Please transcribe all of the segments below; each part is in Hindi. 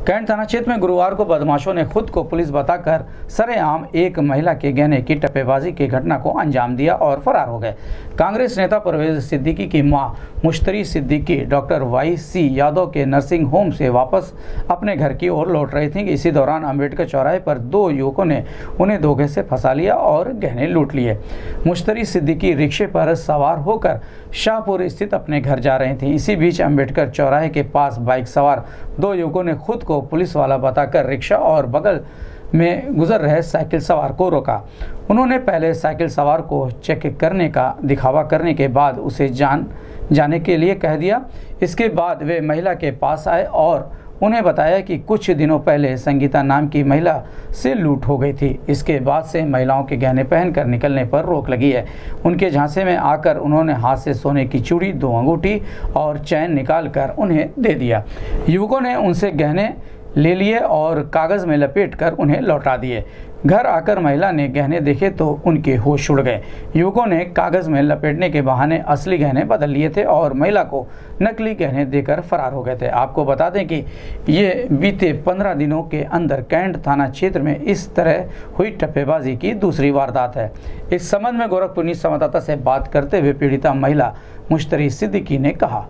कैंट थाना क्षेत्र में गुरुवार को बदमाशों ने खुद को पुलिस बताकर सरेआम एक महिला के गहने की टप्पेबाजी की घटना को अंजाम दिया और फरार हो गए। कांग्रेस नेता परवेज सिद्दीकी की मां मुश्तरी सिद्दीकी डॉक्टर वाई.सी. यादव के नर्सिंग होम से वापस अपने घर की ओर लौट रही थीं। इसी दौरान अम्बेडकर चौराहे पर दो युवकों ने उन्हें धोखे से फंसा लिया और गहने लूट लिए। मुश्तरी सिद्दीकी रिक्शे पर सवार होकर शाहपुर स्थित अपने घर जा रही थीं। इसी बीच अम्बेडकर चौराहे के पास बाइक सवार दो युवकों ने खुद को पुलिस वाला बताकर रिक्शा और बगल में गुजर रहे साइकिल सवार को रोका। उन्होंने पहले साइकिल सवार को चेक करने का दिखावा करने के बाद उसे जाने के लिए कह दिया। इसके बाद वे महिला के पास आए और उन्हें बताया कि कुछ दिनों पहले संगीता नाम की महिला से लूट हो गई थी। इसके बाद से महिलाओं के गहने पहनकर निकलने पर रोक लगी है। उनके झांसे में आकर उन्होंने हाथ से सोने की चूड़ी, 2 अंगूठी और चैन निकालकर उन्हें दे दिया। युवकों ने उनसे गहने ले लिए और कागज़ में लपेटकर उन्हें लौटा दिए। घर आकर महिला ने गहने देखे तो उनके होश उड़ गए। युवकों ने कागज़ में लपेटने के बहाने असली गहने बदल लिए थे और महिला को नकली गहने देकर फरार हो गए थे। आपको बता दें कि ये बीते 15 दिनों के अंदर कैंट थाना क्षेत्र में इस तरह हुई टप्पेबाजी की दूसरी वारदात है। इस संबंध में गोरखपुर संवाददाता से बात करते हुए पीड़िता महिला मुश्तरी सिद्दीकी ने कहा।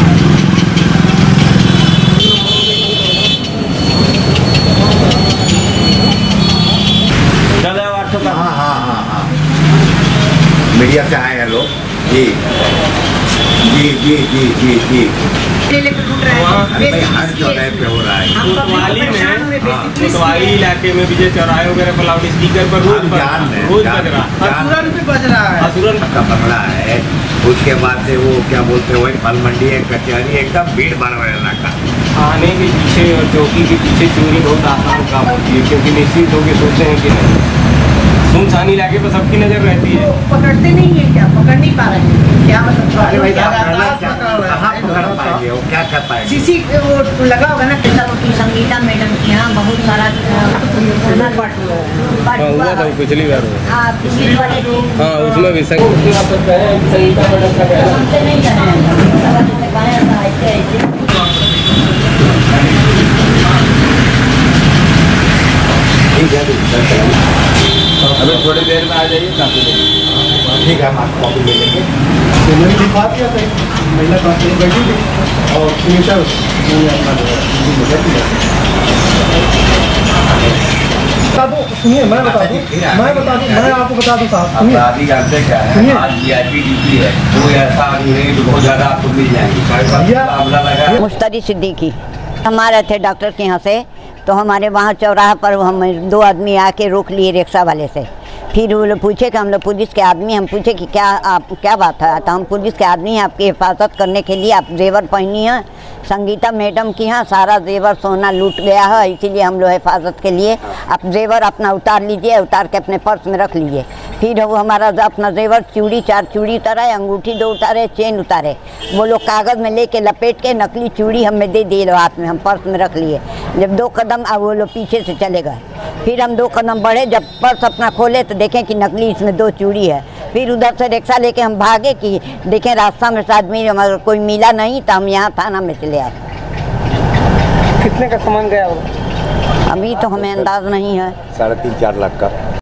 हाँ। मीडिया से आए हैं लोग। जी जी जी जी जी जी हर चौराहे पे हो रहा है। कोतवाली इलाके में विजय चौराहे वगैरह पर लाउड स्पीकर पर रोज बज रहा है। असुरन का पकड़ा है। उसके बाद से वो क्या बोलते हैं, वही फल मंडी है, कचहरी, एकदम भीड़ भाड़ वाला इलाका। आने के पीछे और चौकी के पीछे चोरी बहुत आसान काम होती है, क्योंकि निश्चित होकर सोचते हैं कि सुनसान इलाके पर सबकी नजर रहती है। पकड़ते नहीं है, क्या पकड़ नहीं पा रहे हैं, क्या मतलब क्या कर पाएंगे? सीसी वो लगा होगा ना। संगीता मैडम के यहाँ बहुत सारा हुआ था पिछली बार। हाँ, उसमें भी अभी थोड़ी देर में आ जाइए। ठीक है, हम आपको कॉपी ले लेंगे। मैंने दिखा दिया था, महिला काफी बैठी थी और सिग्नेचर सुनिए, मैं बता दूं, मैं आपको बता दूं साहब, सुनिए। अपराधी जानते क्या है, आज VIP ड्यूटी है, कोई ऐसा आदमी नहीं तो बहुत ज़्यादा आपको मिल जाएंगे। मुश्तरी सिद्दीकी हमारे थे डॉक्टर के यहाँ से, तो हमारे वहाँ चौराहा पर हम 2 आदमी आके रोक लिए रिक्शा वाले से। फिर वो लोग पूछे कि हम लोग पुलिस के आदमी, हम पूछे कि क्या बात है, तो हम पुलिस के आदमी हैं, आपकी हिफाजत करने के लिए। आप जेवर पहनी है, संगीता मैडम की यहाँ सारा जेवर सोना लूट गया है, इसीलिए हम लोग हिफाजत के लिए आप जेवर अपना उतार लीजिए, उतार के अपने पर्स में रख लीजिए। फिर वो हमारा अपना जेवर, चूड़ी 4 चूड़ी उतारे, अंगूठी 2 उतारे, चेन उतारे। वो लोग कागज़ में लेके लपेट के नकली चूड़ी हमें दे दिए हाथ में, हम पर्स में रख लिए। जब 2 कदम वो लोग पीछे से चले गए। फिर हम 2 कदम बढ़े, जब पर्स अपना खोले तो देखें कि नकली इसमें 2 चूड़ी है। फिर उधर से रिक्शा लेके हम भागे कि देखें रास्ता में से आदमी हमारा कोई मिला नहीं, तो हम यहाँ थाना में चले आए। कितने का सामान गया होगा? अभी तो हमें अंदाज नहीं है। 3.5-4 लाख का।